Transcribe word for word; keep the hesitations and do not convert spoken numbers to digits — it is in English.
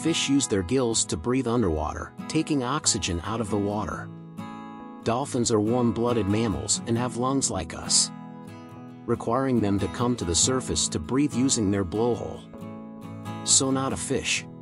Fish use their gills to breathe underwater, taking oxygen out of the water. Dolphins are warm-blooded mammals and have lungs like us, requiring them to come to the surface to breathe using their blowhole. So not a fish.